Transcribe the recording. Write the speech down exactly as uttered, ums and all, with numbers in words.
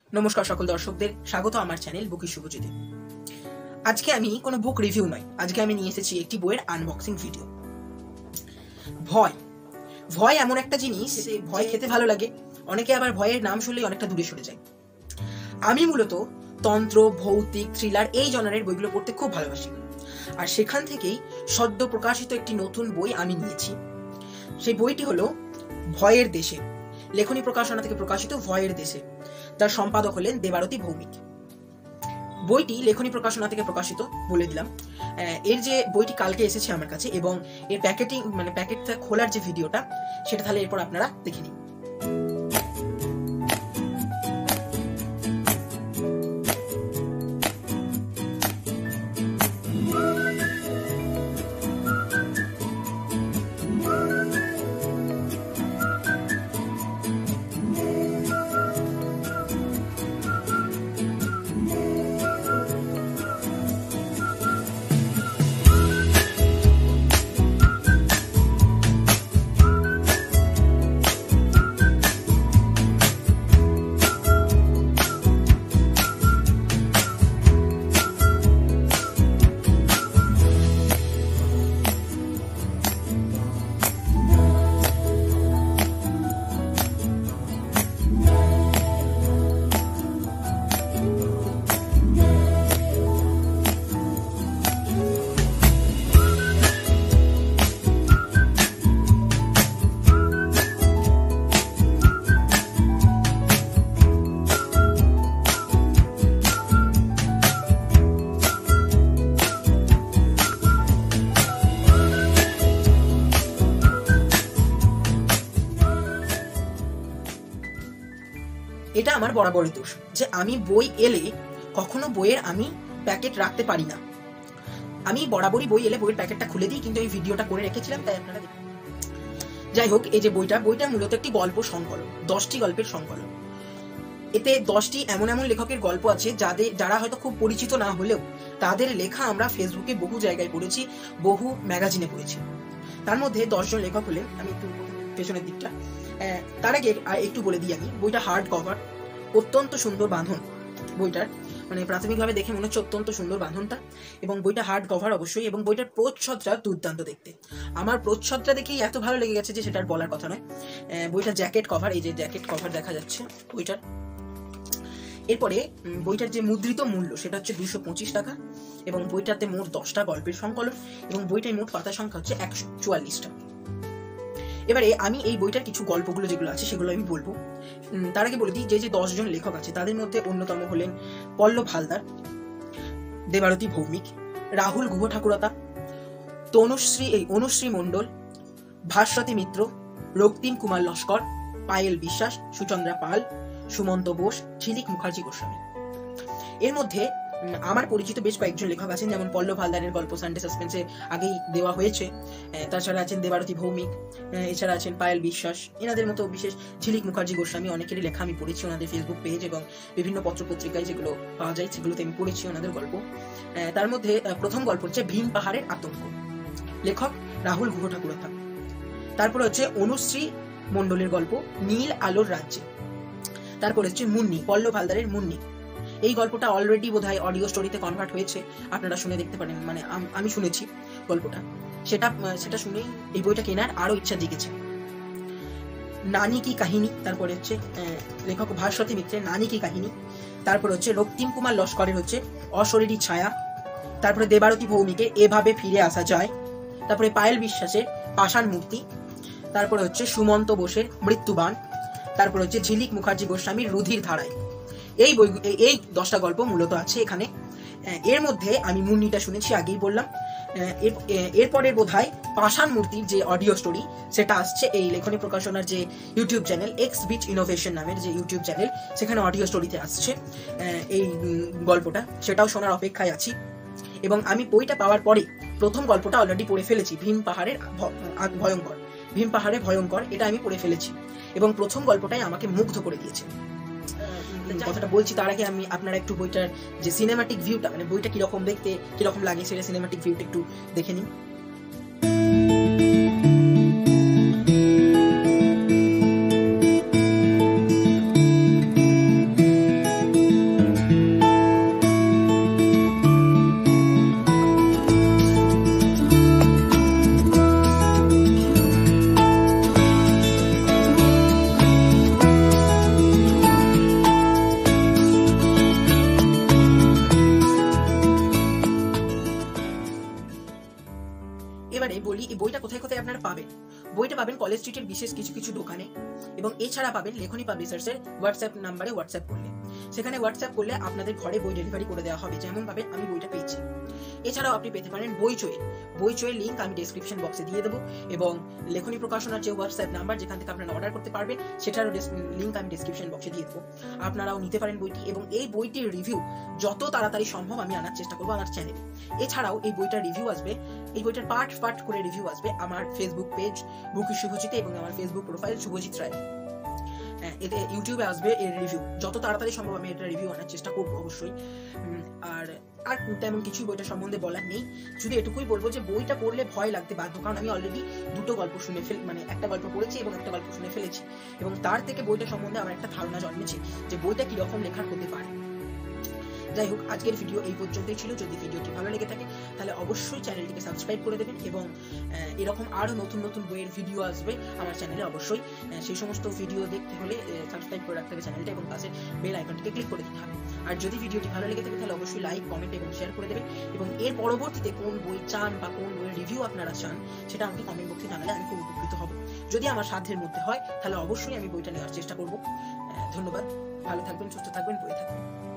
নমস্কার সকল দর্শকদের, স্বাগত আমার চ্যানেল বুকিশ শুভজিতে। আজকে আমি কোনো বুক রিভিউ নয়, আজকে আমি নিয়ে এসেছি একটি বইয়ের আনবক্সিং ভিডিও। ভয় ভয় এমন একটা জিনিস, ভয় খেতে ভালো লাগে, অনেকে আবার ভয়ের নাম শুনলেই অনেকটা দূরে সরে যায়। আমি মূলত তন্ত্র, ভৌতিক, থ্রিলার এই জনারের বইগুলো পড়তে খুব ভালোবাসি, আর সেখান থেকেই সদ্য প্রকাশিত একটি নতুন বই আমি নিয়েছি। সেই বইটি হলো ভয়ের দেশে, লেখনী প্রকাশনা থেকে প্রকাশিত ভয়ের দেশে, যার সম্পাদক হলেন দেবারতী ভৌমিক। বইটি লেখনী প্রকাশনা থেকে প্রকাশিত, বলে দিলাম। এর যে বইটি কালকে এসেছে আমার কাছে, এবং এর প্যাকেটিং মানে প্যাকেটটা খোলার যে ভিডিওটা, সেটা তাহলে এরপর আপনারা দেখে নিন। এটা আমার বরাবরই দোষ যে আমি বই এলে কখনো বইয়ের আমি প্যাকেট রাখতে পারি না। আমি বরাবরই বই এলে বইয়ের প্যাকেটটা খুলে দিই, কিন্তু এই ভিডিওটা করে রেখেছিলাম, তাই আপনারা দেখুন। যাই হোক, এই যে বইটা বইটা মূলত একটি গল্প সংকলন, দশটি গল্পের সংকলন। এতে দশটি এমন এমন লেখকের গল্প আছে যাদের যারা হয়তো খুব পরিচিত না হলেও তাদের লেখা আমরা ফেসবুকে বহু জায়গায় পড়েছি, বহু ম্যাগাজিনে পড়েছি। তার মধ্যে দশজন লেখক হলেন, আমি একটু পেছনের দিকটা তার আগে একটু বলে দিই। আমি বইটা হার্ড কভার, অত্যন্ত সুন্দর বাঁধন বইটার, মানে প্রাথমিকভাবে দেখে মনে হচ্ছে অত্যন্ত সুন্দর বাঁধনটা, এবং বইটা হার্ড কভার অবশ্যই, এবং বইটার প্রচ্ছদটা দুর্দান্ত দেখতে। আমার প্রচ্ছদটা দেখেই এত ভালো লেগে গেছে যে সেটার বলার কথা নয়। বইটার জ্যাকেট কভার, এই যে জ্যাকেট কভার দেখা যাচ্ছে বইটার। এরপরে বইটার যে মুদ্রিত মূল্য সেটা হচ্ছে দুইশো পঁচিশ টাকা, এবং বইটাতে মোট দশটা গল্পের সংকলন, এবং বইটার মোট পাতা সংখ্যা হচ্ছে একশো চুয়াল্লিশটা। এবারে আমি এই বইটার কিছু গল্পগুলো যেগুলো আছে সেগুলো আমি বলবো। তার আগে বলে দিই, যে যে দশজন লেখক আছে তাদের মধ্যে অন্যতম হলেন পল্লব হালদার, দেবারতী ভৌমিক, রাহুল গুহ ঠাকুরতা, তনুশ্রী এই অনুশ্রী মণ্ডল, ভাস্বতী মিত্র, রক্তিম কুমার লস্কর, পায়েল বিশ্বাস, সুচন্দ্রা পাল, সুমন্ত বোস, ঝিলিক মুখার্জি গোস্বামী। এর মধ্যে আমার পরিচিত বেশ কয়েকজন লেখক আছেন, যেমন পল্লব হালদারের গল্প সানডে সাসপেন্সে আগেই দেওয়া হয়েছে। তাছাড়া আছেন দেবারতী ভৌমিক, এছাড়া আছেন পায়েল বিশ্বাস, এনাদের মতো বিশেষ ঝিলিক মুখার্জি গোস্বামী, অনেকেরই লেখা আমি পড়েছি ওনাদের ফেসবুক পেজ এবং বিভিন্ন পত্র পত্রিকায় যেগুলো পাওয়া যায় সেগুলোতে আমি পড়েছি ওনাদের গল্প। তার মধ্যে প্রথম গল্প হচ্ছে ভীম পাহাড়ের আতঙ্ক, লেখক রাহুল গুহ ঠাকুরতা। তারপর হচ্ছে অনুশ্রী মণ্ডলের গল্প নীল আলোর রাজ্যে। তারপর হচ্ছে মুন্নি, পল্লব হালদারের মুন্নি। এই গল্পটা অলরেডি বোধহয় অডিও স্টোরিতে কনভার্ট হয়েছে, আপনারা শুনে দেখতে পারেন, মানে আমি শুনেছি গল্পটা, সেটা সেটা শুনেই এই বইটা কেনার আরো ইচ্ছা জেগেছে। নানি কি কাহিনী, তারপরে হচ্ছে লেখক ভাস্বতী মিত্রের নানি কি কাহিনী। তারপর হচ্ছে রক্তিম কুমার লস্করের হচ্ছে অশরীরী ছায়া। তারপরে দেবারতী ভৌমিকের এভাবে ফিরে আসা যায়। তারপরে পায়েল বিশ্বাসের পাষাণ মূর্তি। তারপরে হচ্ছে সুমন্ত বোসের মৃত্যুবান। তারপর হচ্ছে ঝিলিক মুখার্জি গোস্বামীর রুধির ধারায়। এই বই এই দশটা গল্প মূলত আছে এখানে। এর মধ্যে আমি মুন্নিটা শুনেছি, আগেই বললাম। এরপরের বোধহয় পাষাণ মূর্তির যে অডিও স্টোরি সেটা আসছে এই লেখনী প্রকাশনার যে ইউটিউব চ্যানেল এক্স বিচ ইনোভেশন নামের যে ইউটিউব চ্যানেল, সেখানে অডিও স্টোরিতে আসছে এই গল্পটা, সেটাও শোনার অপেক্ষায় আছি। এবং আমি বইটা পাওয়ার পরে প্রথম গল্পটা অলরেডি পড়ে ফেলেছি, ভীম পাহাড়ের ভয়ঙ্কর ভীম পাহাড়ে ভয়ঙ্কর, এটা আমি পড়ে ফেলেছি, এবং প্রথম গল্পটাই আমাকে মুগ্ধ করে দিয়েছে। কথাটা বলছি তার আগে আমি আপনারা একটু বইটার যে সিনেমাটিক ভিউটা, মানে বইটা কিরকম দেখতে কিরকম লাগে সেটা সিনেমাটিক ভিউটা একটু দেখে নিন। বইটা পাবেন কলেজ স্ট্রিটের বিশেষ কিছু কিছু দোকানে, এবং এছাড়া পাবেন লেখনী পাবলিশার্সের হোয়াটসঅ্যাপ নাম্বারে হোয়াটসঅ্যাপ করলে, সেখানে হোয়াটসঅ্যাপ করলে আপনাদের ঘরে বই ডেলিভারি করে দেওয়া হবে, যেমন ভাবে আমি বইটা পেয়েছি। এছাড়াও আপনি পেতে পারেন বইচই। বইচইয়ের লিঙ্ক আমি ডেসক্রিপশন বক্সে দিয়ে দেবো, এবং লেখনী প্রকাশনার যে হোয়াটসঅ্যাপ নাম্বার যেখান থেকে আপনারা অর্ডার করতে পারবেন সেটারও লিঙ্ক আমি ডেসক্রিপশন বক্সে দিয়ে দেবো। আপনারাও নিতে পারেন বইটি, এবং এই বইটির রিভিউ যত তাড়াতাড়ি সম্ভব আমি আনার চেষ্টা করবো আমার চ্যানেলে। এছাড়াও এই বইটার রিভিউ আসবে, এই বইটার পার্ট পার্ট করে রিভিউ আসবে আমার ফেসবুক পেজ বুকিশ শুভজিতে এবং আমার ফেসবুক প্রোফাইল শুভজিৎ রায়, এতে ইউটিউবে আসবে এর রিভিউ। যত তাড়াতাড়ি সম্ভব আমি এটা রিভিউ আনার চেষ্টা করবো অবশ্যই। আর আর তেমন কিছুই বইটা সম্বন্ধে বলার নেই, শুধু এটুকুই বলবো যে বইটা পড়লে ভয় লাগতে বাধ্য, কারণ আমি অলরেডি দুটো গল্প শুনে ফেল মানে একটা গল্প পড়েছি এবং একটা গল্প শুনে ফেলেছি, এবং তার থেকে বইটা সম্বন্ধে আমার একটা ধারণা জন্মেছে যে বইটা কিরকম লেখার হতে পারে। যাই হোক, আজকের ভিডিও এই পর্যন্তই ছিল। যদি ভিডিওটি ভালো লেগে থাকে তাহলে অবশ্যই চ্যানেলটিকে সাবস্ক্রাইব করে দেবেন, এবং এরকম আরও নতুন নতুন বইয়ের ভিডিও আসবে আমার চ্যানেলে। অবশ্যই সেই সমস্ত ভিডিও দেখতে হলে সাবস্ক্রাইব করে রাখতে হবে চ্যানেলটা, এবং পাশে বেল আইকনটিকে ক্লিক করে দিতে হবে। আর যদি ভিডিওটি ভালো লেগে থাকে তাহলে অবশ্যই লাইক, কমেন্ট এবং শেয়ার করে দেবেন, এবং এর পরবর্তীতে কোন বই চান বা কোন বইয়ের রিভিউ আপনারা চান সেটা আমাকে কমেন্ট বক্সে জানালে আমি খুব উপকৃত হব। যদি আমার সাধ্যের মধ্যে হয় তাহলে অবশ্যই আমি বইটা নেওয়ার চেষ্টা করব। ধন্যবাদ, ভালো থাকবেন, সুস্থ থাকবেন, বই থাকবেন।